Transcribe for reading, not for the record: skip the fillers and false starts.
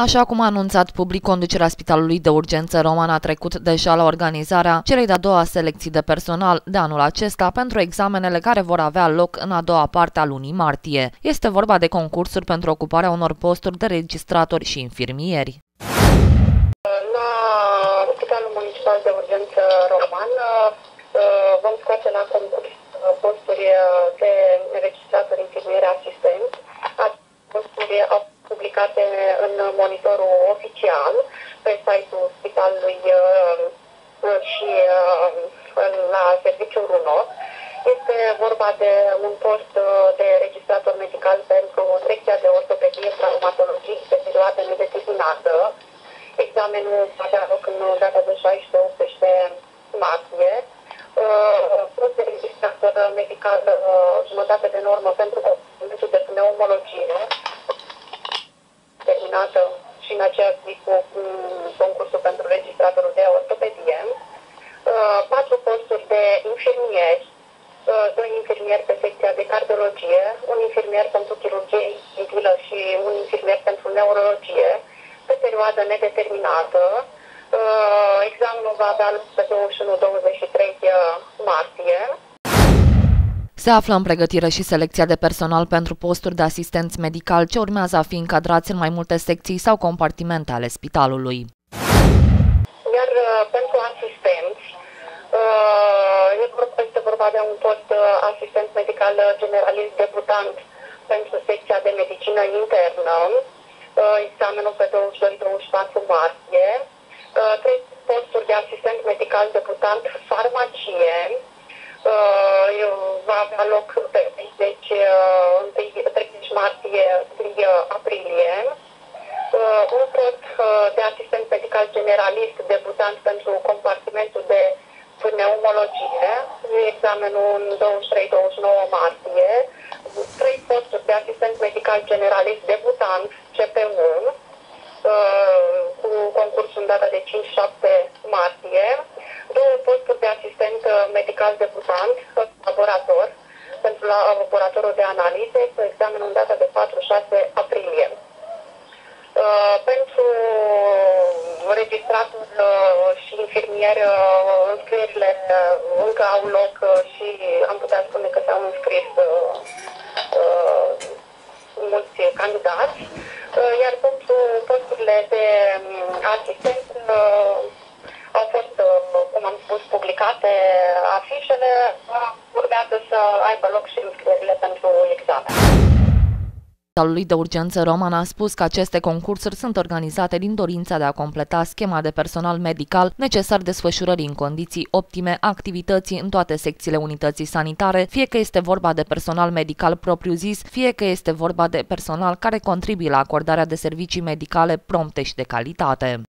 Așa cum a anunțat public, conducerea Spitalului de Urgență Roman a trecut deja la organizarea celei de-a doua selecții de personal de anul acesta pentru examenele care vor avea loc în a doua parte a lunii martie. Este vorba de concursuri pentru ocuparea unor posturi de registratori și infirmieri. La Spitalul Municipal de Urgență Roman vom scoate la concurs posturi de registratori, infirmieri, asistenți. Posturi publicate în monitorul oficial pe site-ul spitalului și la serviciul RUNO. Este vorba de un post de registrator medical pentru secția de ortopedie, traumatologie pe perioadă nedeterminată. Examenul va avea loc în data de 16-18 martie. Post de registrator medical jumătate de normă pentru componentul de pneumologie, terminată și în aceeași zi cu concursul pentru registratorul de ortopedie. 4 posturi de infirmieri, 2 infirmieri pe secția de cardiologie, un infirmier pentru chirurgie intimă și un infirmier pentru neurologie, pe perioadă nedeterminată. Examenul va avea loc pe 21-23 martie. Se află în pregătire și selecția de personal pentru posturi de asistenți medicali ce urmează a fi încadrați în mai multe secții sau compartimente ale spitalului. Iar pentru asistenți, este vorba de un post asistent medical generalist debutant pentru secția de medicină internă, examenul pe 22-24 martie, 3 posturi de asistent medical debutant farmacie, va avea loc pe 30 martie, 1 aprilie. Un post de asistent medical generalist debutant pentru compartimentul de pneumologie, examenul în 23-29 martie. 3 posturi de asistent medical generalist debutant, CPU, cu concursul în data de 5-7 martie. 2 posturi de asistent medical debutant, laborator, pentru laboratorul de analize, cu examenul în data de 4-6 aprilie. Pentru registrator și infirmier, înscrierile încă au loc și am putea spune că s-au înscris mulți candidați, iar pentru posturile de asistent au fost, cum am spus, publicate afișele, urmează să aibă loc și înscrierile pentru examen. Spitalului de Urgență Roman a spus că aceste concursuri sunt organizate din dorința de a completa schema de personal medical necesar desfășurării în condiții optime activității în toate secțiile unității sanitare, fie că este vorba de personal medical propriu-zis, fie că este vorba de personal care contribuie la acordarea de servicii medicale prompte și de calitate.